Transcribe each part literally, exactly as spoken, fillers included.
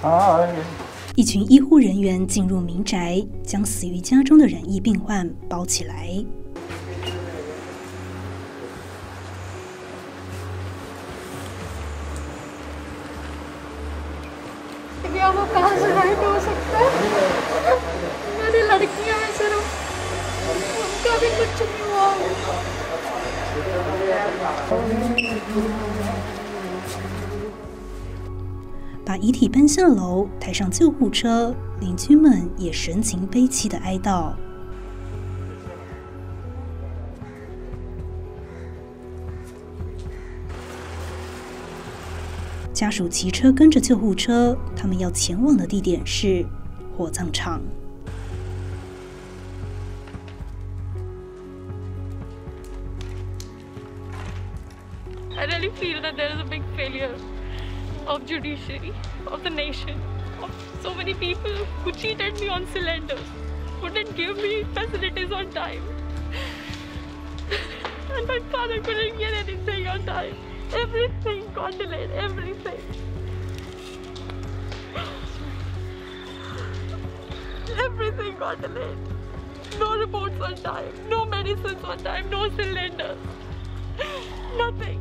一群医护人员进入民宅，将死于家中的染疫病患包起来。 वो कहाँ से राइट हो सकता है? मेरी लड़कियां हैं सिर्फ, उनका भी कुछ नहीं हुआ। 把遗体搬下楼，抬上救护车，邻居们也神情悲戚的哀悼。家属骑车跟着救护车，他们要前往的地点是火葬场。 I really feel that there is a big failure of judiciary, of the nation, of so many people who cheated me on cylinders, who didn't give me facilities on time, and my father couldn't get anything on time. Everything got delayed, everything. Everything got delayed. No reports on time, no medicines on time, no cylinders, nothing.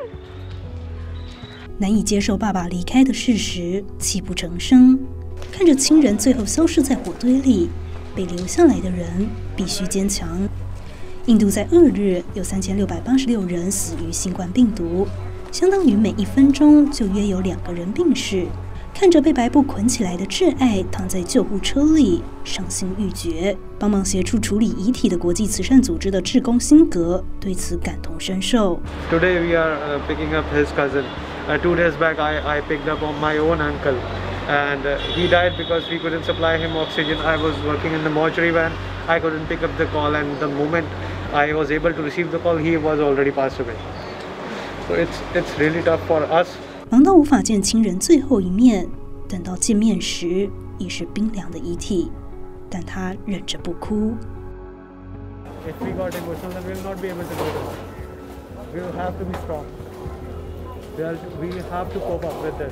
难以接受爸爸离开的事实，泣不成声。看着亲人最后消失在火堆里，被留下来的人必须坚强。印度在二日有三千六百八十六人死于新冠病毒，相当于每一分钟就约有两个人病逝。看着被白布捆起来的挚爱躺在救护车里，伤心欲绝。帮忙协助处理遗体的国际慈善组织的志工辛格对此感同身受。 Today we are uh, picking up his cousin. Uh, two days back I, I picked up on my own uncle, and uh, he died because we couldn't supply him oxygen. I was working in the mortuary van. I couldn't pick up the call, and the moment I was able to receive the call, he was already passed away. So it's it's really tough for us. 忙到无法见亲人最后一面，等到见面时已是冰凉的遗体，但他忍着不哭。 If we got emotional, then we will not be able to go to work. We will have to be strong. We are, we have to cope up with this.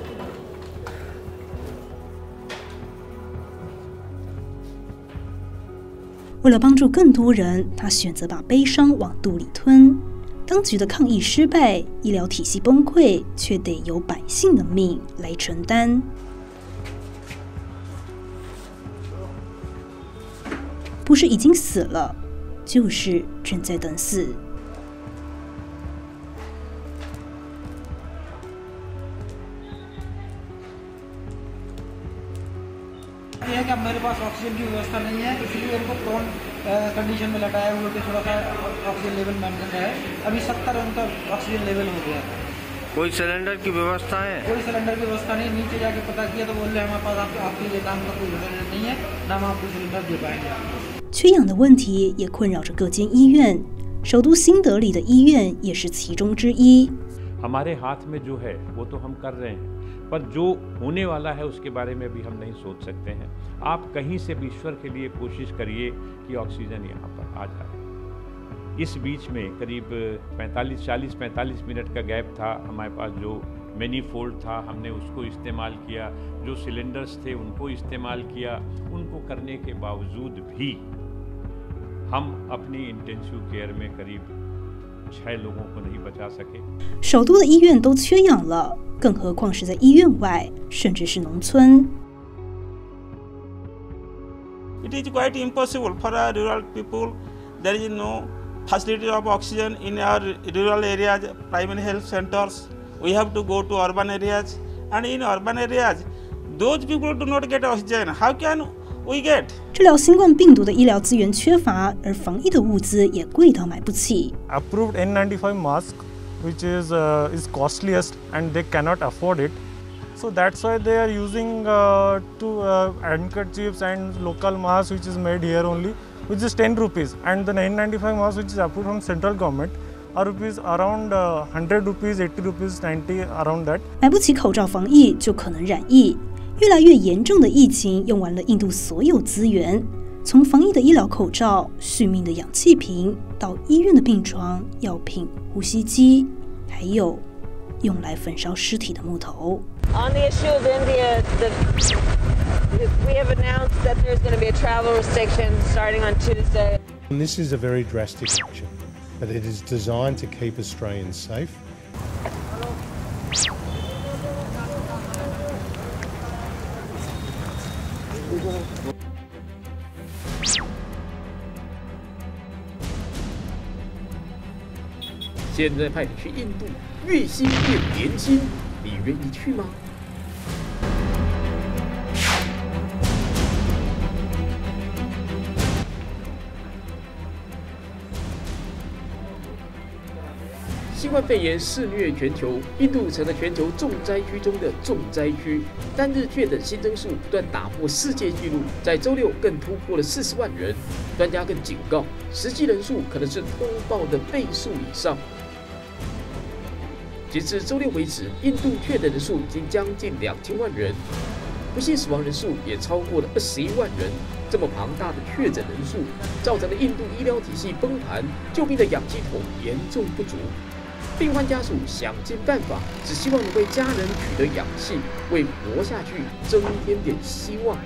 为了帮助更多人，他选择把悲伤往肚里吞。当局的抗议失败，医疗体系崩溃，却得由百姓的命来承担。不是已经死了，就是正在等死。 है कि अब मेरे पास ऑक्सीजन की व्यवस्था नहीं है, इसलिए उनको प्रोन कंडीशन में लटाया हुआ कि थोड़ा सा ऑक्सीजन लेवल मेंटेन है। अभी सत्तर उनका ऑक्सीजन लेवल हो गया है। कोई सिलेंडर की व्यवस्था है? कोई सिलेंडर की व्यवस्था नहीं। नीचे जाके पता किया तो बोल रहे हमारे पास आप, आपके लिए काम का कोई सिलेंडर नहीं है, ना हम आपको सिलेंडर दे पाएंगे। 缺氧的问题也困扰着各间医院，首都新德里的医院也是其中之一。 हमारे हाथ में जो है वो तो हम कर रहे हैं, पर जो होने वाला है उसके बारे में भी हम नहीं सोच सकते हैं। आप कहीं से भी ईश्वर के लिए कोशिश करिए कि ऑक्सीजन यहाँ पर आ जाए। इस बीच में करीब पैंतालीस चालीस पैंतालीस मिनट का गैप था। हमारे पास जो मैनीफोल्ड था हमने उसको इस्तेमाल किया, जो सिलेंडर्स थे उनको इस्तेमाल किया। उनको करने के बावजूद भी हम अपनी इंटेंसिव केयर में करीब छह लोगों को नहीं बचा सके। 首都的医院都缺氧了，更何况是在医院外，甚至是农村。 It is quite impossible for our rural people. There is no facility of oxygen in our rural areas, primary health centers. We have to go to urban areas, and in urban areas, those people do not get oxygen. How can we get? 治疗新冠病毒的医疗资源缺乏，而防疫的物资也贵到买不起。 Approved N ninety-five mask, which is uh, is costliest, and they cannot afford it. So that's why they are using uh, two uh, handkerchiefs and local mask, which is made here only, which is ten rupees, and the N ninety-five mask, which is approved from central government, are rupees around uh, one hundred rupees, eighty rupees, ninety around that. 买不起口罩防疫，就可能染疫。越来越严重的疫情用完了印度所有资源，从防疫的医疗口罩、续命的氧气瓶，到医院的病床、药品、呼吸机，还有用来焚烧尸体的木头。 On the issue of India, the, we have announced that there's going to be a travel restriction starting on Tuesday. And this is a very drastic action, but it is designed to keep Australians safe. 现在派你去印度，月薪变年薪，你愿意去吗？新冠肺炎肆虐全球，印度成了全球重灾区中的重灾区。单日确诊新增数不断打破世界纪录，在周六更突破了四十万人。专家更警告，实际人数可能是通报的倍数以上。截至周六为止，印度确诊人数已经将近两千万人，不幸死亡人数也超过了二十一万人。这么庞大的确诊人数，造成了印度医疗体系崩盘，救命的氧气筒严重不足。病患家属想尽办法，只希望能为家人取得氧气，为活下去增添点希望。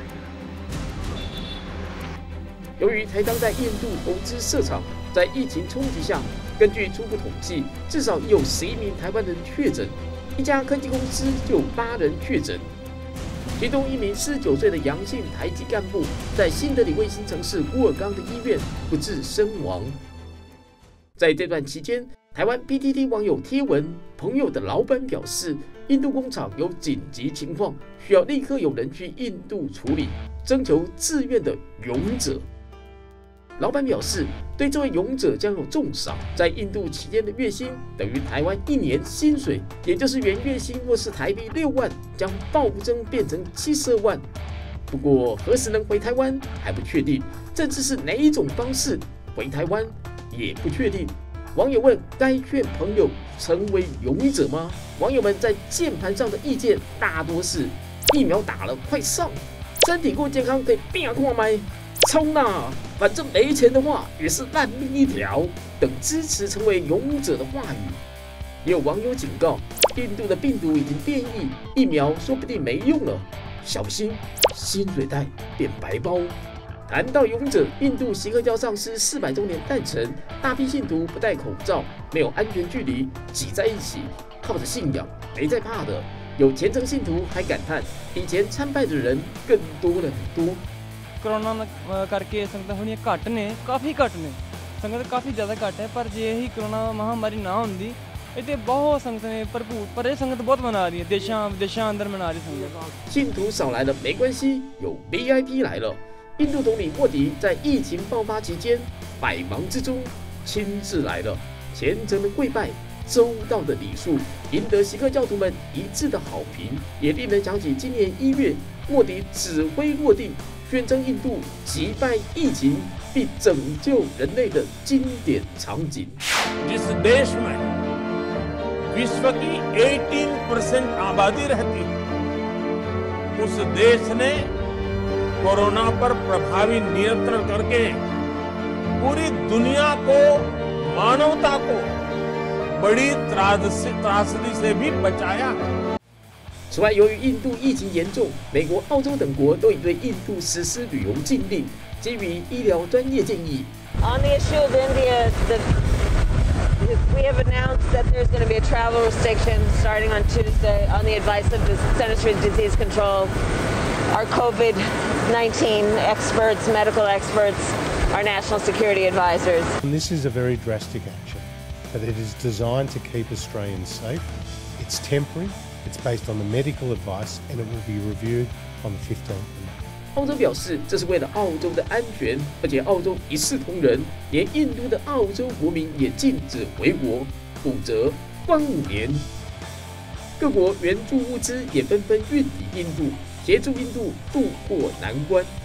由于台钢在印度投资设厂，在疫情冲击下，根据初步统计，至少已有十一名台湾人确诊，一家科技公司就有八人确诊，其中一名四十九岁的阳性台籍干部，在新德里卫星城市乌尔冈的医院不治身亡。在这段期间，台湾 P T T 网友贴文，朋友的老板表示，印度工厂有紧急情况，需要立刻有人去印度处理，征求自愿的勇者。老板表示，对这位勇者将有重赏，在印度期间的月薪等于台湾一年薪水，也就是原月薪若是台币六万，将暴增变成七十二万。不过何时能回台湾还不确定，甚至是哪一种方式回台湾也不确定。网友问：该劝朋友成为勇者吗？网友们在键盘上的意见大多是：疫苗打了，快上！身体够健康可以变看麦，冲啊！反正没钱的话也是烂命一条。等支持成为勇者的话语。也有网友警告：印度的病毒已经变异，疫苗说不定没用了，小心薪水袋变白包。谈到勇者，印度锡克教上师四百周年诞辰，大批信徒不戴口罩，没有安全距离，挤在一起，靠着信仰，没在怕的。有虔诚信徒还感叹，以前参拜的人更多了很多。 corona करके संगत होनी घट ने काफ़ी घट ने संगत काफ़ी ज़्यादा घट है पर जे ही कोरोना महामारी ना होंदी इतने बहुत संगत ने भरपूर पर ये संगत बहुत मना रही है देशा विदेशा अंदर मना रही संगत। 信徒少来了没关系，有 V I P 来了。印度总理莫迪在疫情爆发期间，百忙之中亲自来了，虔诚的跪拜，周到的礼数，赢得锡克教徒们一致的好评，也令人想起今年一月莫迪指挥落定，宣称印度击败疫情并拯救人类的经典场景。 जिस देश में विश्व की अठारह परसेंट आबादी रहती है, उस देश ने कोरोना पर प्रभावी नियंत्रण करके पूरी दुनिया को, मानवता को बड़ी त्रासदी से भी बचाया। 此外，由于印度疫情严重，美国、澳洲等国都已对印度实施旅游禁令。基于医疗专业建议 On the issue of India, the, we have announced that there's going to be a travel restriction starting on Tuesday on the advice of the Centers for Disease Control, our COVID nineteen experts, medical experts, our national security advisors. And this is a very drastic action, but it is designed to keep Australians safe. It's temporary. It's based on the medical advice and it will be reviewed on the fifteenth of May. 澳洲表示，这是为了澳洲的安全，而且澳洲一视同仁，连印度的澳洲国民也禁止回国，否则关五年。各国援助物资也纷纷运抵印度，协助印度渡过难关。